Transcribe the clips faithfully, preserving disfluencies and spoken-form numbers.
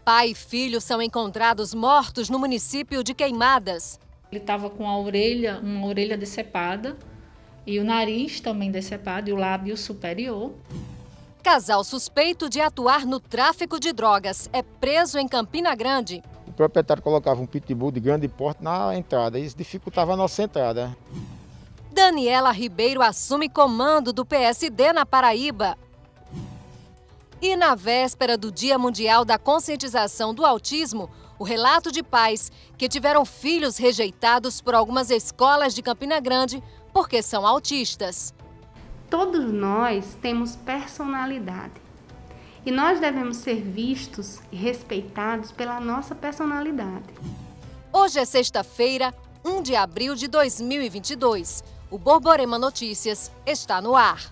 Pai e filho são encontrados mortos no município de Queimadas. Ele estava com a orelha, uma orelha decepada e o nariz também decepado e o lábio superior. Casal suspeito de atuar no tráfico de drogas é preso em Campina Grande. O proprietário colocava um pitbull de grande porte na entrada e isso dificultava a nossa entrada. Daniela Ribeiro assume comando do P S D na Paraíba. E na véspera do Dia Mundial da Conscientização do Autismo, o relato de pais que tiveram filhos rejeitados por algumas escolas de Campina Grande porque são autistas. Todos nós temos personalidade e nós devemos ser vistos e respeitados pela nossa personalidade. Hoje é sexta-feira, primeiro de abril de dois mil e vinte e dois. O Borborema Notícias está no ar.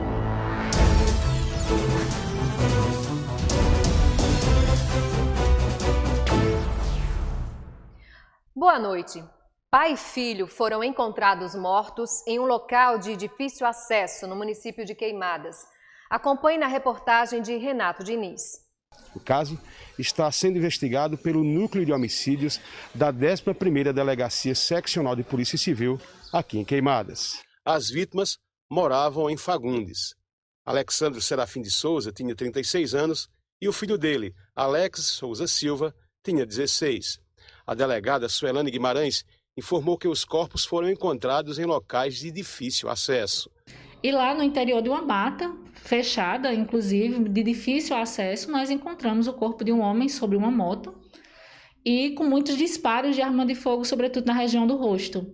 Boa noite. Pai e filho foram encontrados mortos em um local de difícil acesso no município de Queimadas. Acompanhe na reportagem de Renato Diniz. O caso está sendo investigado pelo Núcleo de Homicídios da décima primeira Delegacia Seccional de Polícia Civil, aqui em Queimadas. As vítimas moravam em Fagundes. Alexandro Serafim de Souza tinha trinta e seis anos e o filho dele, Alex Souza Silva, tinha dezesseis. A delegada Suelane Guimarães informou que os corpos foram encontrados em locais de difícil acesso. E lá no interior de uma mata, fechada, inclusive, de difícil acesso, nós encontramos o corpo de um homem sobre uma moto e com muitos disparos de arma de fogo, sobretudo na região do rosto.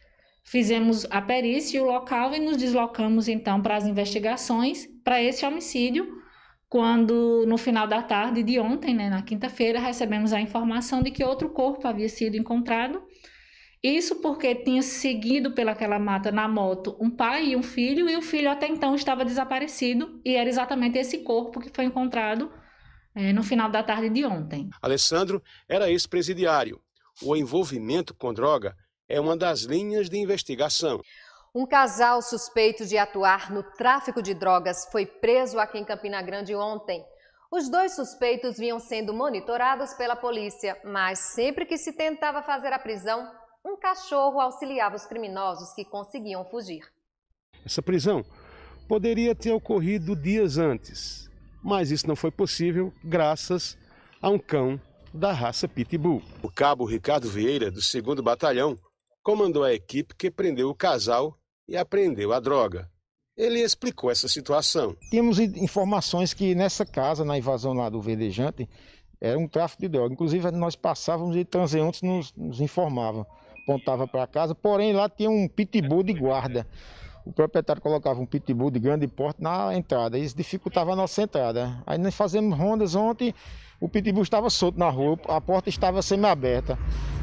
Fizemos a perícia e o local e nos deslocamos, então, para as investigações para esse homicídio, quando, no final da tarde de ontem, né, na quinta-feira, recebemos a informação de que outro corpo havia sido encontrado. Isso porque tinha seguido pelaquela mata na moto um pai e um filho, e o filho até então estava desaparecido, e era exatamente esse corpo que foi encontrado é, no final da tarde de ontem. Alessandro era ex-presidiário. O envolvimento com droga é uma das linhas de investigação. Um casal suspeito de atuar no tráfico de drogas foi preso aqui em Campina Grande ontem. Os dois suspeitos vinham sendo monitorados pela polícia, mas sempre que se tentava fazer a prisão, um cachorro auxiliava os criminosos que conseguiam fugir. Essa prisão poderia ter ocorrido dias antes, mas isso não foi possível graças a um cão da raça Pitbull. O cabo Ricardo Vieira, do segundo Batalhão, comandou a equipe que prendeu o casal e apreendeu a droga. Ele explicou essa situação. Tínhamos informações que nessa casa, na invasão lá do Verdejante, era um tráfico de droga. Inclusive nós passávamos e transeuntes nos, nos informavam. Apontava para casa, porém lá tinha um pitbull de guarda. O proprietário colocava um pitbull de grande porte na entrada, e isso dificultava a nossa entrada. Aí nós fazemos rondas ontem, o pitbull estava solto na rua, a porta estava semi-aberta.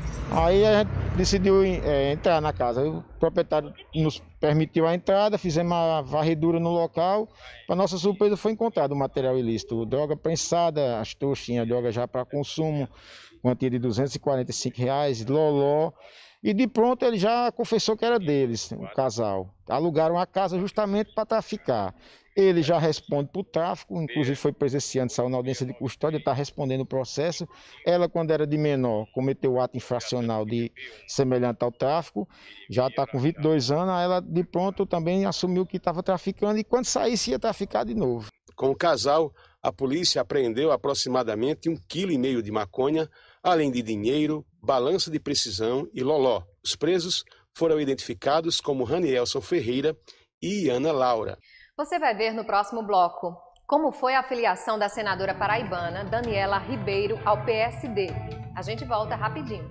Aí a gente decidiu é, entrar na casa. O proprietário nos permitiu a entrada, fizemos uma varredura no local. Para nossa surpresa foi encontrado o material ilícito, droga prensada, as trouxinhas, droga já para consumo, quantia de duzentos e quarenta e cinco reais, loló. E de pronto ele já confessou que era deles, o casal. Alugaram a casa justamente para traficar. Ele já responde por tráfico, inclusive foi presenciante, saiu na audiência de custódia, está respondendo o processo. Ela, quando era de menor, cometeu o ato infracional de semelhante ao tráfico, já está com vinte e dois anos, ela de pronto também assumiu que estava traficando e quando saísse ia traficar de novo. Com o casal, a polícia apreendeu aproximadamente um quilo e meio de maconha, além de dinheiro, balança de precisão e loló. Os presos foram identificados como Ranielson Ferreira e Ana Laura. Você vai ver no próximo bloco como foi a filiação da senadora paraibana Daniela Ribeiro ao P S D. A gente volta rapidinho.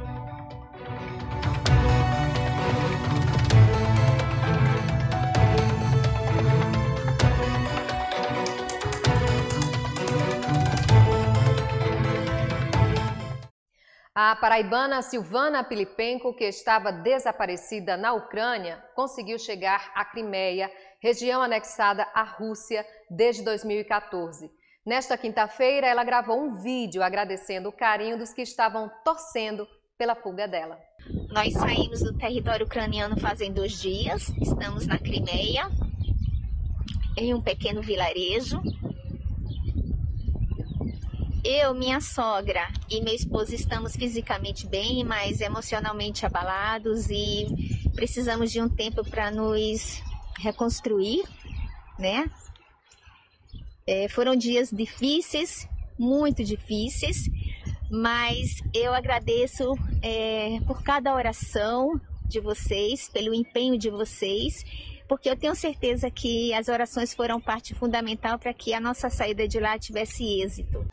A paraibana Silvana Pilipenko, que estava desaparecida na Ucrânia, conseguiu chegar à Crimeia, região anexada à Rússia, desde dois mil e quatorze. Nesta quinta-feira, ela gravou um vídeo agradecendo o carinho dos que estavam torcendo pela fuga dela. Nós saímos do território ucraniano fazem dois dias, estamos na Crimeia, em um pequeno vilarejo. Eu, minha sogra e meu esposo estamos fisicamente bem, mas emocionalmente abalados e precisamos de um tempo para nos reconstruir, né? É, foram dias difíceis, muito difíceis, mas eu agradeço é, por cada oração de vocês, pelo empenho de vocês, porque eu tenho certeza que as orações foram parte fundamental para que a nossa saída de lá tivesse êxito.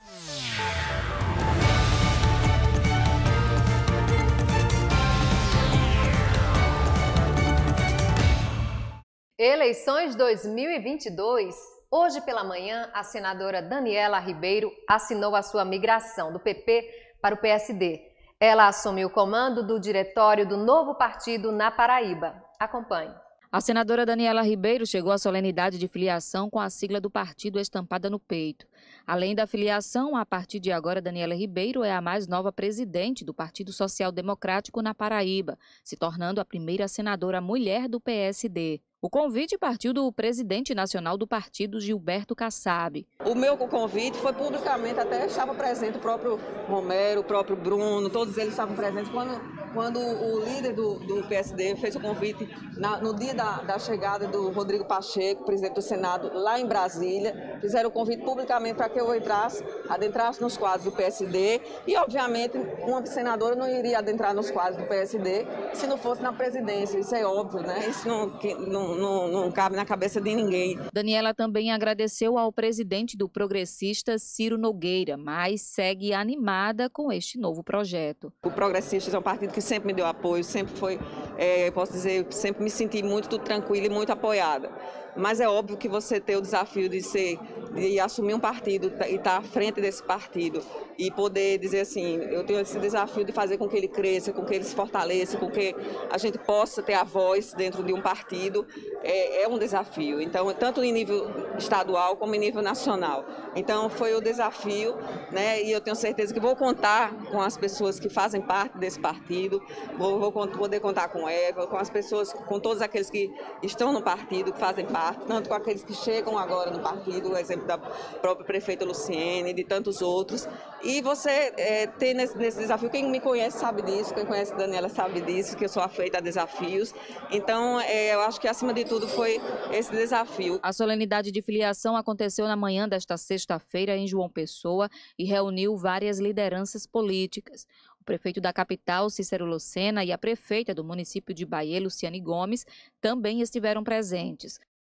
Eleições dois mil e vinte e dois. Hoje pela manhã, a senadora Daniela Ribeiro assinou a sua migração do P P para o P S D. Ela assumiu o comando do diretório do novo partido na Paraíba. Acompanhe. A senadora Daniela Ribeiro chegou à solenidade de filiação com a sigla do partido estampada no peito. Além da filiação, a partir de agora, Daniela Ribeiro é a mais nova presidente do Partido Social Democrático na Paraíba, se tornando a primeira senadora mulher do P S D. O convite partiu do presidente nacional do partido, Gilberto Kassab. O meu convite foi publicamente, até estava presente o próprio Romero, o próprio Bruno, todos eles estavam presentes quando, quando o líder do, do P S D fez o convite na, no dia da, da chegada do Rodrigo Pacheco, presidente do Senado, lá em Brasília. Fizeram o convite publicamente para que eu entrasse, adentrasse nos quadros do P S D e, obviamente, uma senadora não iria adentrar nos quadros do P S D se não fosse na presidência, isso é óbvio, né? Isso não... Que, não Não, não cabe na cabeça de ninguém. Daniela também agradeceu ao presidente do Progressistas, Ciro Nogueira, mas segue animada com este novo projeto. O Progressistas é um partido que sempre me deu apoio, sempre foi, é, posso dizer, sempre me senti muito tranquila e muito apoiada. Mas é óbvio que você tem o desafio de, ser, de assumir um partido e estar à frente desse partido e poder dizer assim, eu tenho esse desafio de fazer com que ele cresça, com que ele se fortaleça, com que a gente possa ter a voz dentro de um partido, é, é um desafio. Então, tanto em nível estadual como em nível nacional. Então, foi o desafio, né? E eu tenho certeza que vou contar com as pessoas que fazem parte desse partido, vou, vou poder contar com Eva, com as pessoas, com todos aqueles que estão no partido, que fazem parte, tanto com aqueles que chegam agora no partido, o exemplo da própria prefeita Luciene, de tantos outros. E você é, tem nesse, nesse desafio, quem me conhece sabe disso, quem conhece a Daniela sabe disso, que eu sou afeita a desafios. Então, é, eu acho que acima de tudo foi esse desafio. A solenidade de filiação aconteceu na manhã desta sexta-feira em João Pessoa e reuniu várias lideranças políticas. O prefeito da capital, Cícero Lucena, e a prefeita do município de Bahia, Luciane Gomes, também estiveram presentes.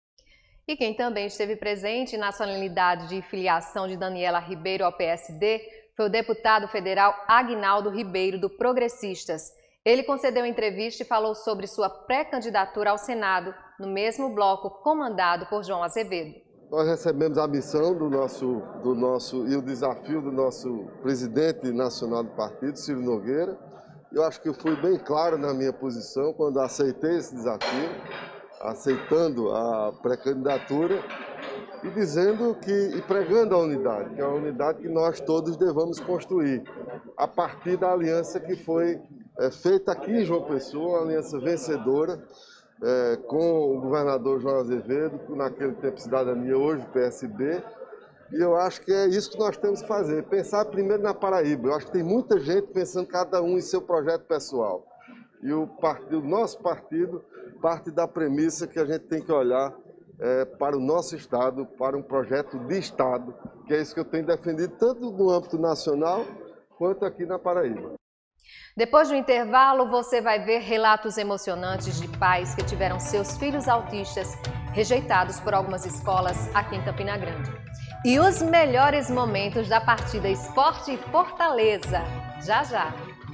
E quem também esteve presente na solenidade de filiação de Daniela Ribeiro ao P S D foi o deputado federal Aguinaldo Ribeiro, do Progressistas. Ele concedeu entrevista e falou sobre sua pré-candidatura ao Senado, no mesmo bloco comandado por João Azevedo. Nós recebemos a missão do nosso, do nosso, e o desafio do nosso presidente nacional do partido, Ciro Nogueira. Eu acho que eu fui bem claro na minha posição quando aceitei esse desafio, aceitando a pré-candidatura e dizendo que, e pregando a unidade, que é a unidade que nós todos devamos construir, a partir da aliança que foi é, feita aqui em João Pessoa, uma aliança vencedora, é, com o governador João Azevedo, naquele tempo Cidadania, hoje P S B, e eu acho que é isso que nós temos que fazer, pensar primeiro na Paraíba. Eu acho que tem muita gente pensando cada um em seu projeto pessoal, e o, partido, o nosso partido parte da premissa que a gente tem que olhar é, para o nosso Estado, para um projeto de Estado, que é isso que eu tenho defendido tanto no âmbito nacional quanto aqui na Paraíba. Depois do intervalo, você vai ver relatos emocionantes de pais que tiveram seus filhos autistas rejeitados por algumas escolas aqui em Campina Grande. E os melhores momentos da partida Sport e Fortaleza. Já, já.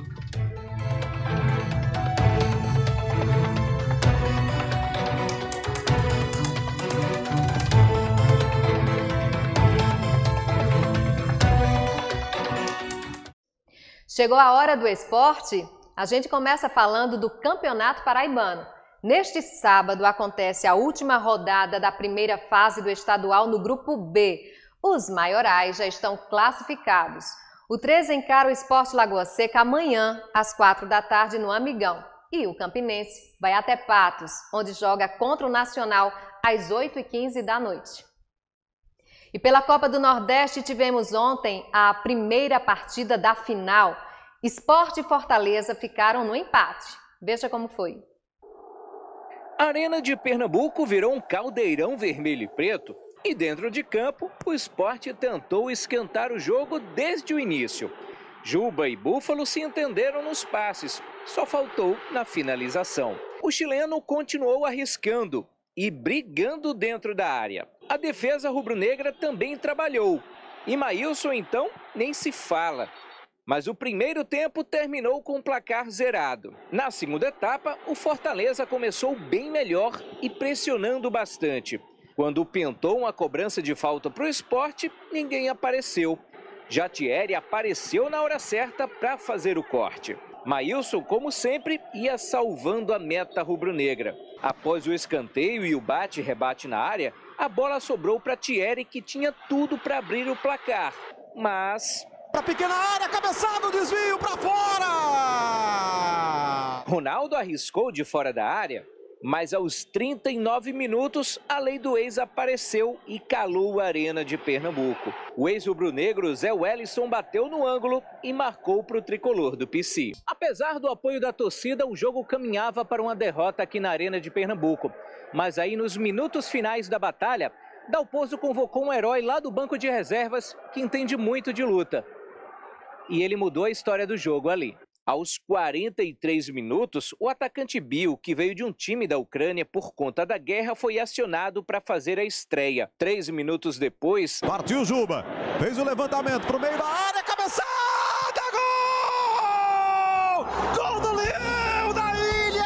Chegou a hora do esporte? A gente começa falando do Campeonato Paraibano. Neste sábado acontece a última rodada da primeira fase do estadual no Grupo B. Os maiorais já estão classificados. O treze encara o Sport Lagoa Seca amanhã, às quatro da tarde, no Amigão. E o Campinense vai até Patos, onde joga contra o Nacional às oito e quinze da noite. E pela Copa do Nordeste tivemos ontem a primeira partida da final. Sport e Fortaleza ficaram no empate. Veja como foi. A Arena de Pernambuco virou um caldeirão vermelho e preto. E dentro de campo, o Sport tentou esquentar o jogo desde o início. Juba e Búfalo se entenderam nos passes, só faltou na finalização. O chileno continuou arriscando e brigando dentro da área. A defesa rubro-negra também trabalhou. E Maílson, então, nem se fala. Mas o primeiro tempo terminou com o placar zerado. Na segunda etapa, o Fortaleza começou bem melhor e pressionando bastante. Quando pintou uma cobrança de falta para o Sport, ninguém apareceu. Já Thierry apareceu na hora certa para fazer o corte. Maílson, como sempre, ia salvando a meta rubro-negra. Após o escanteio e o bate-rebate na área, a bola sobrou para Thierry, que tinha tudo para abrir o placar. Mas... Pra pequena área, cabeçada, desvio para fora! Ronaldo arriscou de fora da área, mas aos trinta e nove minutos, a lei do ex apareceu e calou a Arena de Pernambuco. O ex-rubro-negro Zé Wellison bateu no ângulo e marcou para o tricolor do P C. Apesar do apoio da torcida, o jogo caminhava para uma derrota aqui na Arena de Pernambuco. Mas aí, nos minutos finais da batalha, Dalpozo convocou um herói lá do banco de reservas que entende muito de luta. E ele mudou a história do jogo ali. Aos quarenta e três minutos, o atacante Bill, que veio de um time da Ucrânia por conta da guerra, foi acionado para fazer a estreia. Três minutos depois... Partiu Juba, fez o levantamento para o meio da área, cabeçada, gol! Gol do Leão da Ilha!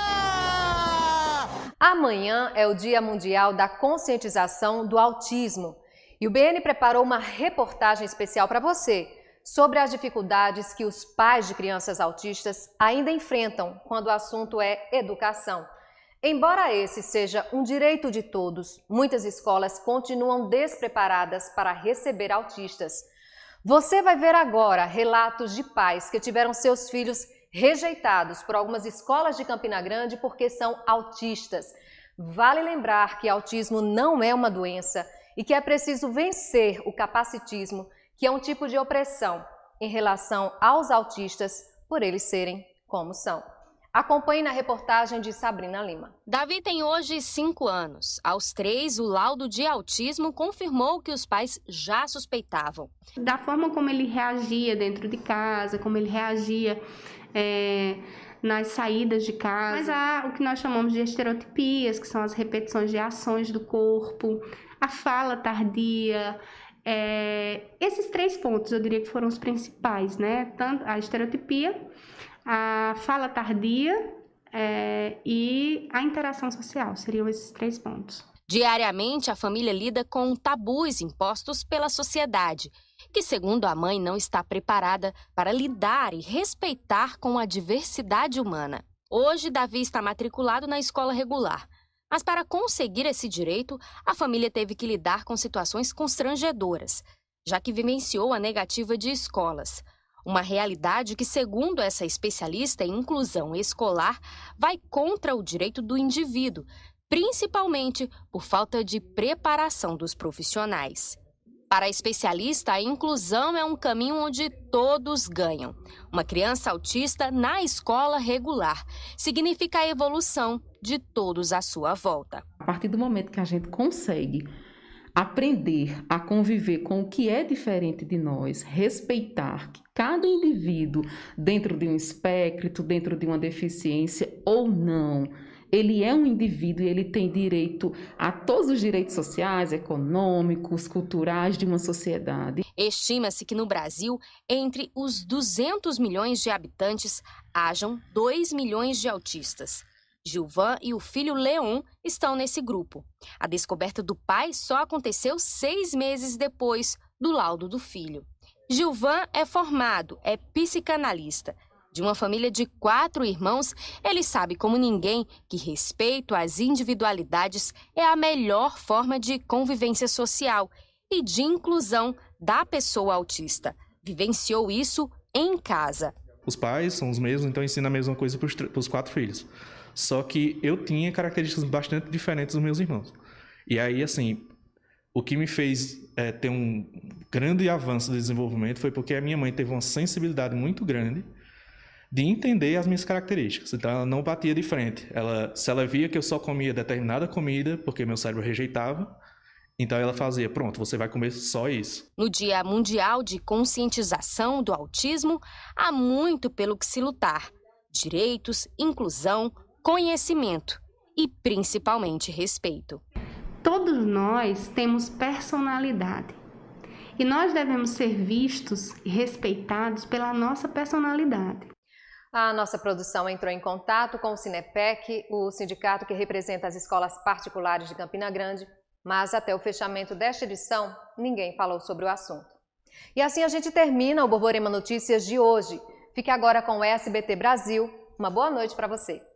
Amanhã é o Dia Mundial da Conscientização do Autismo. E o B N preparou uma reportagem especial para você sobre as dificuldades que os pais de crianças autistas ainda enfrentam quando o assunto é educação. Embora esse seja um direito de todos, muitas escolas continuam despreparadas para receber autistas. Você vai ver agora relatos de pais que tiveram seus filhos rejeitados por algumas escolas de Campina Grande porque são autistas. Vale lembrar que autismo não é uma doença e que é preciso vencer o capacitismo, que é um tipo de opressão em relação aos autistas por eles serem como são. Acompanhe na reportagem de Sabrina Lima. Davi tem hoje cinco anos. Aos três, o laudo de autismo confirmou que os pais já suspeitavam. Da forma como ele reagia dentro de casa, como ele reagia é, nas saídas de casa. Mas há o que nós chamamos de estereotipias, que são as repetições de ações do corpo, a fala tardia. É, esses três pontos eu diria que foram os principais, né? Tanto a estereotipia, a fala tardia é, e a interação social, seriam esses três pontos. Diariamente, a família lida com tabus impostos pela sociedade, que, segundo a mãe, não está preparada para lidar e respeitar com a diversidade humana. Hoje, Davi está matriculado na escola regular. Mas para conseguir esse direito, a família teve que lidar com situações constrangedoras, já que vivenciou a negativa de escolas. Uma realidade que, segundo essa especialista em inclusão escolar, vai contra o direito do indivíduo, principalmente por falta de preparação dos profissionais. Para a especialista, a inclusão é um caminho onde todos ganham. Uma criança autista na escola regular significa a evolução de todos à sua volta. A partir do momento que a gente consegue aprender a conviver com o que é diferente de nós, respeitar que cada indivíduo, dentro de um espectro, dentro de uma deficiência ou não, ele é um indivíduo e ele tem direito a todos os direitos sociais, econômicos, culturais de uma sociedade. Estima-se que no Brasil, entre os duzentos milhões de habitantes, hajam dois milhões de autistas. Gilvan e o filho Leon estão nesse grupo. A descoberta do pai só aconteceu seis meses depois do laudo do filho. Gilvan é formado, é psicanalista. De uma família de quatro irmãos, ele sabe como ninguém que respeito às individualidades é a melhor forma de convivência social e de inclusão da pessoa autista. Vivenciou isso em casa. Os pais são os mesmos, então ensina a mesma coisa para os quatro filhos. Só que eu tinha características bastante diferentes dos meus irmãos. E aí, assim, O que me fez é, ter um grande avanço de desenvolvimento foi porque a minha mãe teve uma sensibilidade muito grande de entender as minhas características. Então, ela não batia de frente. Ela, se ela via que eu só comia determinada comida, porque meu cérebro rejeitava, então ela fazia, pronto, você vai comer só isso. No Dia Mundial de Conscientização do Autismo, há muito pelo que se lutar. Direitos, inclusão, conhecimento e, principalmente, respeito. Todos nós temos personalidade e nós devemos ser vistos e respeitados pela nossa personalidade. A nossa produção entrou em contato com o Sinepec, o sindicato que representa as escolas particulares de Campina Grande, mas até o fechamento desta edição, ninguém falou sobre o assunto. E assim a gente termina o Borborema Notícias de hoje. Fique agora com o S B T Brasil. Uma boa noite para você.